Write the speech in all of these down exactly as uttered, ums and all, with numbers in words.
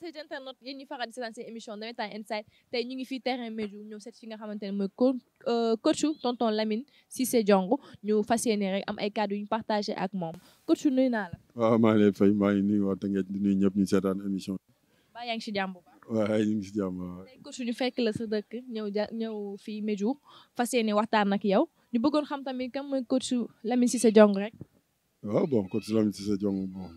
ces internautes yéen ñi faral di seetaan seen émission Navétane Inside tey ñu ngi fii terrain Médhiou ñëw seet fi nga xamante ne mooy coach tonton Lamine Cissé Diong ñu fas yéene rek am ay kàddu yu ñu partagé ak moom coach nuyu naa la. waaw maa ngi lay fay maa ngi nuyu waa Tëngéej di nuyu ñëpp ñu seetaan émission bi. ba yaa ngi si jàmm bu baax. waaw ñu ngi si jàmm waaw. tey coach ñu fekk la sa dëkk ñëw ja ñëw fii Médhiou fas yéene waxtaan ak yow ñu bëggoon xam tamit kan mooy coach Lamine Cissé Diong rek. waaw bon coach Lamine Cissé Diong bon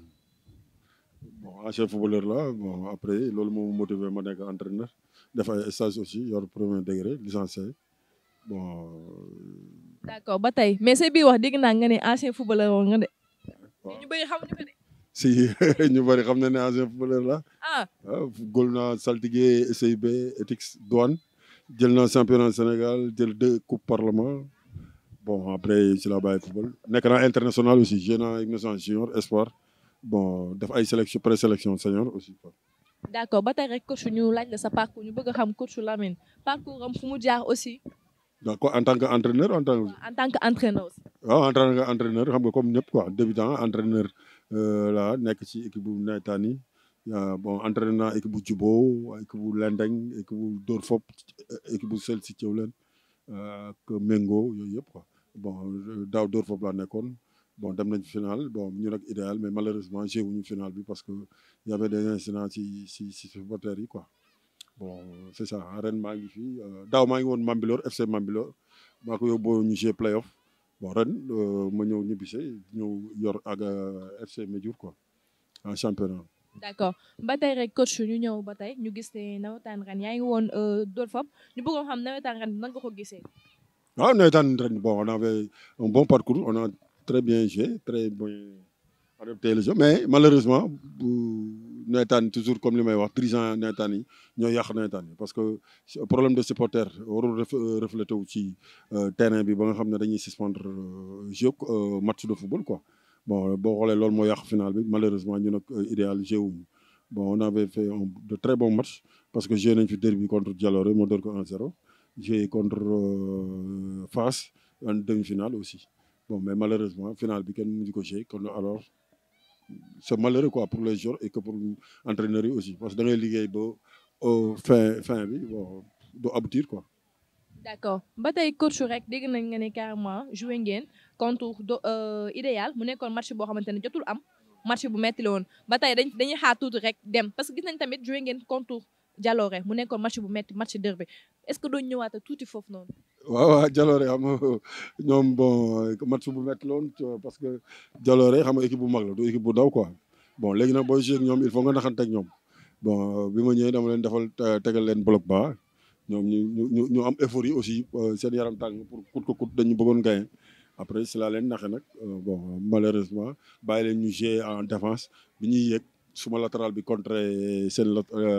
bon ancien footballeur la bon après loolu moo motivé ma nekk entraîneur def ay stage aussi yor premier degré licencié bon. d'accord ba tey mais say biir wax dégg naa nga ne ancien footballeur woon nga de. waaw ñu bëri xamuñu ko de. si ñu bëri xam na ne ancien footballeur la. ah waaw góol naa saltigué S I B Etix douane jël naa championnat Sénégal jël deux coupes parlement bon après ci la bàyyi football nekk naa international aussi joué naa équipe nationale junior espoir bon def ay sélection présélection senior aussi quoi. d'accord ba tey rek coach ñu laaj la sa parcours ñu bëgg a xam coach Lamine parcours am fu mu jaar aussi. d'accord en tant que entraîneur en tant que. en tant que entraîneur aussi. waaw en tant que entraîneur xam nga comme ñëpp quoi débutant entraîneur la nekk ci équipe bu nawetaan yi bon entraîneur naa équipe bu Jubo équipe bu Lendeng équipe bu Dóor Fop équipe bu Sel si Thiawlène ak Mengo yooyu yëpp quoi bon daaw Dóor Fop laa nekkoon bon dem nañ final bon ñu nag idéal mais malheureusement joué wuñu final bi parce que y avait des incidents ci ci ci supporters yi quoi bon c'est ça ren maa ngi fii daaw maa ngi woon Mambilor F C Mambilor maa ko yóbbu ñu joué playoff bon ren ma ñëw ñibbise ñëw yor ak F C Médhiou quoi en championnat. d'accord ba tey rek coach ñu ñëw ba tey ñu gis ne nawetaan ren yaa ngi woon Dóor Fop ñu bëggoon xam nawetaan ren nan nga ko gisee. waaw nawetaan ren bon on avait un bon parcours on a très bien joué très bien adopté le jeu mais malheureusement bu nawetaan toujours comme li may wax dirigeant nawetaan yi ñoo yàq nawetaan yi parce que problème de supporter warul reflété wu ci terrain bi ba nga xam ne dañuy suspendre jeu match de football quoi bon boo xoolee loolu moo yàq final bi malheureusement ñu nag idéal jeu wuñu bon on avait fait un de très bons matchs parce que joué nañ fi derby contre Jalooré moo door ko un zéro joué contre Fass en demi-finale aussi bon mais malheureusement final bi kenn mënuñu ko joué kon alors c'est malheureux quoi pour les joueurs et que pour entraîneurs yi aussi parce que da ngay liggéey ba fin fin bi bon du aboutir quoi. d'accord ba tey coach rek dégg nañ nga ne carrément joué ngeen contre idéal mu nekkoon match boo xamante ne jotul am match bu metti la woon ba tey dañ dañuy xaar tuuti rek dem parce que gis nañ tamit joué ngeen contre Jalooré mu nekkoon match bu metti match derby est-ce que doo ñëwaat tuuti foofu noonu. waaw waaw Jalooré xam nga ñoom bon match bu métti la woon parce que Jalooré xam nga équipe bu mag la du équipe bu ndaw quoi bon léegi nag booy jouer ak ñoom il faut nga naxante ak ñoom bon bi ma ñëwee dama leen defal tegal leen bloc bas ñoom ñu ñu ñu am effort yi aussi seen yaram tàng pour coûte que coûte dañu bëggoon gagner après si laa leen naxe nag bon malheureusement bàyyi leen ñu jouer en défense bi ñuy yëg suma latéral bi contre seen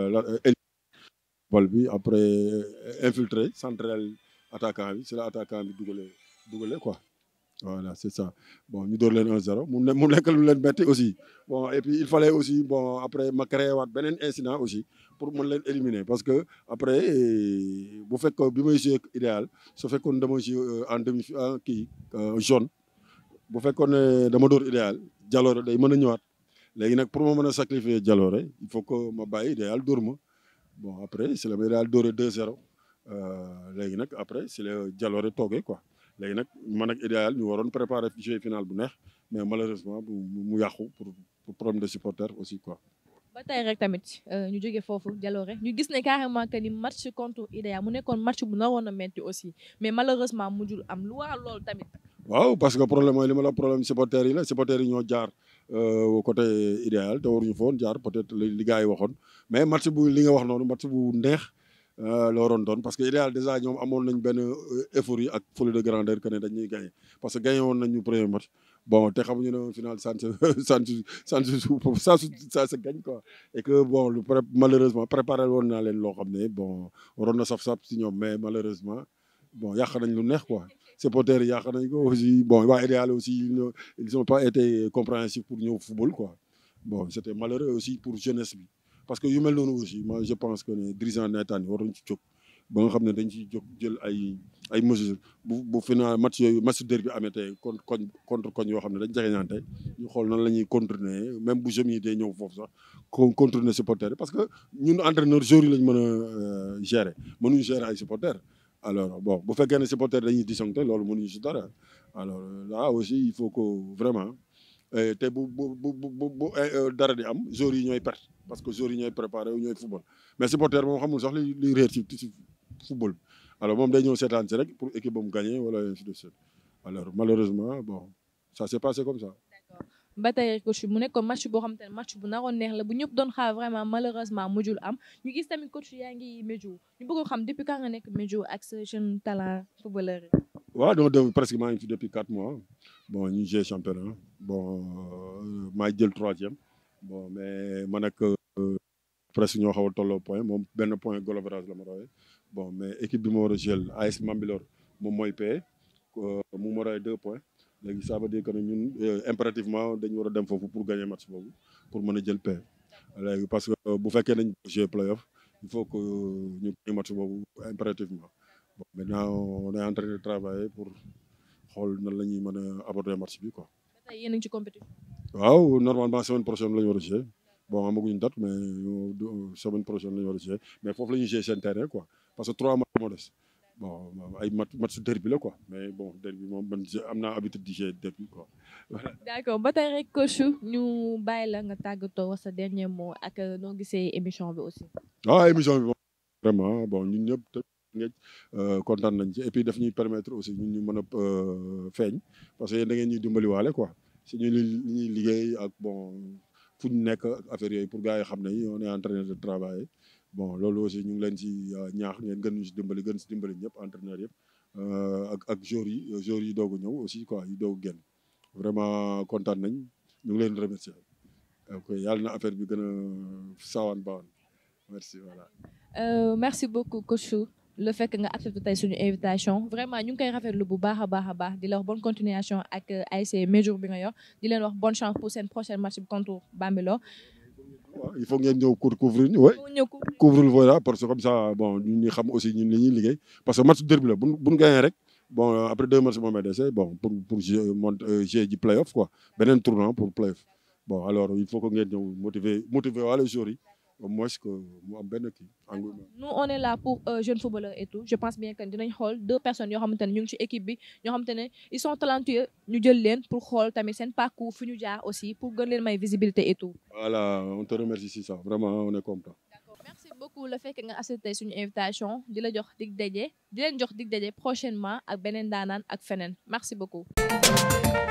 bal bi après infiltré central attaquant bi c'est la attaquant bi dugalee dugalee quoi voilà c'est ça bon ñu door leen un zéro mu ne mu nekk lu leen metti aussi bon et puis il fallait aussi bon après ma créé waat beneen incident aussi pour mën leen éliminer parce que après bu fekkoon bi may joué idéal su fekkoon dama joué en demi en kii jaune bu fekkoon ne dama door idéal Jalooré day mën a ñëwaat léegi nag pour ma mën a sacrifier Jalooré il faut que ma bàyyi idéal dóor ma bon après c'est la ma idéal dóoree deux zéro léegi nag après c'est la Jalooré toogee quoi léegi nag man ak idéal ñu waroon préparer jeu final bu neex mais malheureusement mu yàqu pour pour problème de supporter aussi quoi. ba tey rek tamit ñu jógee foofu Jalooré ñu gis ne carrément que ni match contre idéal mu nekkoon match bu naroon a metti aussi mais malheureusement mujjul am lu waral loolu tamit. waaw parce que problème mooy li ma la problème supporter yi la supporter yi ñoo jaar côté idéal te waruñu foon jaar peut-être li gars yi waxoon mais match bu li nga wax noonu match bu neex. la waroon doon parce que idéal déjà ñoom amoon nañ benn euphorie ak folie de grandeur que ne dañuy gagné parce que gagné woon nañu premier match bon te xamuñu ne final ça ça ça ça ça se gagne quoi et que bon lu malheureusement préparé woon naa leen loo xam ne bon waroon na saf-saf si ñoom mais malheureusement bon yàq nañ lu neex quoi supporters yi yàq nañ ko aussi bon waa idéal aussi ils ont pas été compréhensifs pour ñëw football quoi bon c'était malheureux aussi pour jeunesse bi parce que yu mel noonu aussi moi je pense que ne dirigeant nawetaan yi waruñ ci jóg ba nga xam ne dañ ciy jóg jël ay ay mesures bu bu final match yooyu match derby amee tey contre koñ contre koñ yoo xam ne dañ jegeñante ñu xool nan la ñuy contourner même bu jeunes yi day ñëw foofu sax ko contourner supporters yi parce que ñun entraîneur joueurs yi lañ mën a gérer mënuñu gérer ay supporters alors bon bu fekkee ne supporters dañuy disjoncté loolu mënuñu si dara alors là aussi il faut que vraiment te bu bu bu bu bu dara di am joueurs yi ñooy perte parce que joueurs yi ñooy préparé ñooy football mais supporter moom xamul sax li li réer ci ci football alors moom day ñëw seetaan si rek pour équipe ba mu gagné wala ainsi de suite alors malheureusement bon ça s'est passé comme ça. D'accord ba tey coach mu nekkoon match boo xam te ne match bu naroon neex la bu ñëpp doon xaar vraiment malheureusement mujjul am ñu gis tamit coach yaa ngi Médioux ñu bëgg xam depuis quand nga nekk Médioux ak sa jeune talent footballeur yi. waaw donc de presque maa ngi fi depuis quatre mois bon ñu joué championnat bon maa jël troisième bon mais man ak presque ñoo xaw a tolloo point moom benn point goal average la ma rawee bon mais équipe bi ma war a jël A S Mambilor moom mooy paye mu ma rawee deux points léegi ça veut dire que ne ñun impérativement dañu war a dem foofu pour gagner match boobu pour mën a jël paye léegi parce que bu fekkee nañ jouer play-off il faut que ñu gagner match boobu impérativement. Bon, maintenant, on est en train de travailler pour xool nan la ñuy mën a aborder match bi quoi. ba tey yéen a ngi ci compétition. waaw normalement semaine prochaine la ñu war a jouer bon amaguñu date mais semaine prochaine la ñu war a jouer mais foofu la ñuy jouer seen terrain quoi parce que trois matchs moo des bon ay match match derby la quoi mais bon derby moom man am naa habitude di jouer derby quoi. Voilà. D'accord ba tey rek coach ñu bàyyi la nga tàggatoo wax sa dernier mot ak noo gisee émission bi aussi. waaw émission bi moom vraiment bon ñun ñëpp. ngeen kontaan nañ ci et puis daf ñuy permettre aussi ñun ñu mën a feeñ parce que yéen da ngeen ñuy dimbali waale quoi si ñu li ñuy liggéey ak bon fu ñu nekk affaire yooyu pour gars yi xam ne on est en train de travailler bon loolu aussi ñu ngi leen ci ñaax ngeen gën ñu si dimbali gën si dimbali ñëpp entraîneurs yëpp ak ak joueurs yi joueurs yi doog a ñëw aussi quoi yi doog a génn vraiment kontaan nañ ñu ngi leen di remercier ok yàlla na affaire bi gën a saawaan baawan merci voilà. Euh, merci beaucoup coach le fait que nga accepté tey suñu invitation vraiment ñu ngi koy rafetlu bu baax a baax a baax di la wax bonne continuation ak A S C Médioux bi nga yor di leen wax bonne chance pour seen prochain match bi contre Bambilor. waaw il faut ngeen ñëw pour couvrir ñu oui. ñëw couvrir voilà parce que comme ça bon ñun ñu xam aussi ñun li ñuy liggéey parce que match derby la bu bu ñu gagné rek bon après deux matchs moom dese bon pour pour jouer monte jouer ji play-off quoi beneen tournant pour play-off bon alors il faut que ngeen ñëw motiver motiver waa les joueurs yi. au moins que mu am benn kii engouement. nous on est là pour euh, jeunes footballeurs et tout je pense bien que dinañ xool deux personnes yoo xamante ne ñu ngi ci équipe bi ñoo xamante ne ils sont talentueux ñu jël leen pour xool tamit seen parcours fu ñu jaar aussi pour gën leen may visibilité et tout. voilà on te remercie si ça vraiment on est content. D'accord merci beaucoup le fait que nga accepté suñu invitation di la jox dig daje di leen jox dig daje prochainement ak beneen daanaan ak feneen merci beaucoup.